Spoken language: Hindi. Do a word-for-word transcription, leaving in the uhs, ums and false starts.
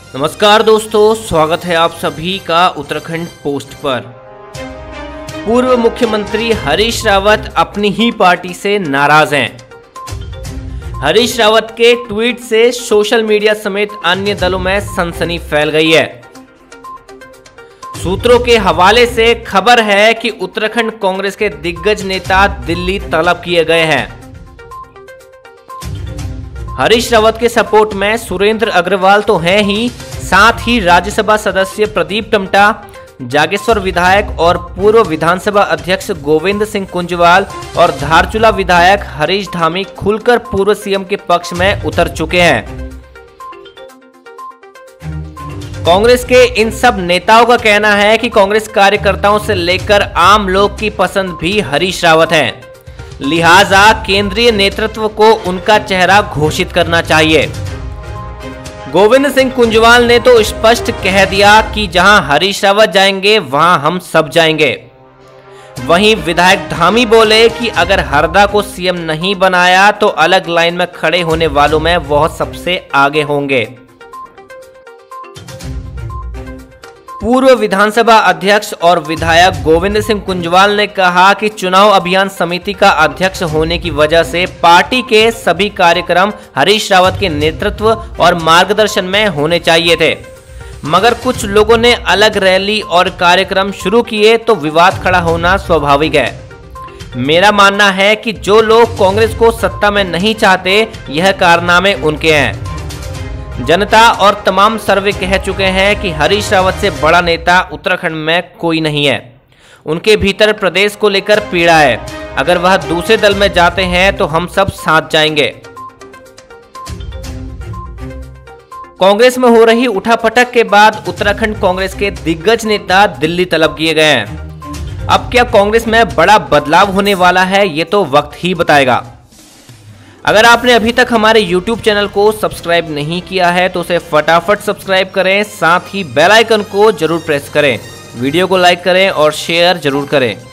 नमस्कार दोस्तों, स्वागत है आप सभी का उत्तराखंड पोस्ट पर। पूर्व मुख्यमंत्री हरीश रावत अपनी ही पार्टी से नाराज हैं। हरीश रावत के ट्वीट से सोशल मीडिया समेत अन्य दलों में सनसनी फैल गई है। सूत्रों के हवाले से खबर है कि उत्तराखंड कांग्रेस के दिग्गज नेता दिल्ली तलब किए गए हैं। हरीश रावत के सपोर्ट में सुरेंद्र अग्रवाल तो हैं ही, साथ ही राज्यसभा सदस्य प्रदीप टम्टा, जागेश्वर विधायक और पूर्व विधानसभा अध्यक्ष गोविंद सिंह कुंजवाल और धारचूला विधायक हरीश धामी खुलकर पूर्व सीएम के पक्ष में उतर चुके हैं। कांग्रेस के इन सब नेताओं का कहना है कि कांग्रेस कार्यकर्ताओं से लेकर आम लोग की पसंद भी हरीश रावत है, लिहाजा केंद्रीय नेतृत्व को उनका चेहरा घोषित करना चाहिए। गोविंद सिंह कुंजवाल ने तो स्पष्ट कह दिया कि जहां हरीश रावत जाएंगे वहां हम सब जाएंगे। वहीं विधायक धामी बोले कि अगर हरदा को सीएम नहीं बनाया तो अलग लाइन में खड़े होने वालों में वह सबसे आगे होंगे। पूर्व विधानसभा अध्यक्ष और विधायक गोविंद सिंह कुंजवाल ने कहा कि चुनाव अभियान समिति का अध्यक्ष होने की वजह से पार्टी के सभी कार्यक्रम हरीश रावत के नेतृत्व और मार्गदर्शन में होने चाहिए थे, मगर कुछ लोगों ने अलग रैली और कार्यक्रम शुरू किए तो विवाद खड़ा होना स्वाभाविक है। मेरा मानना है कि जो लोग कांग्रेस को सत्ता में नहीं चाहते, यह कारनामे उनके हैं। जनता और तमाम सर्वे कह चुके हैं कि हरीश रावत से बड़ा नेता उत्तराखंड में कोई नहीं है। उनके भीतर प्रदेश को लेकर पीड़ा है। अगर वह दूसरे दल में जाते हैं तो हम सब साथ जाएंगे। कांग्रेस में हो रही उठापटक के बाद उत्तराखंड कांग्रेस के दिग्गज नेता दिल्ली तलब किए गए हैं। अब क्या कांग्रेस में बड़ा बदलाव होने वाला है, ये तो वक्त ही बताएगा। अगर आपने अभी तक हमारे यूट्यूब चैनल को सब्सक्राइब नहीं किया है तो उसे फटाफट सब्सक्राइब करें, साथ ही बेल आइकन को जरूर प्रेस करें। वीडियो को लाइक करें और शेयर जरूर करें।